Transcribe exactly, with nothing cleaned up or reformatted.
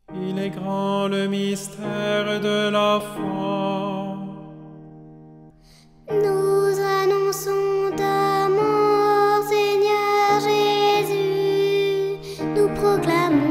Il est grand le mystère de la foi. Nous annonçons ta mort, Seigneur Jésus. Nous proclamons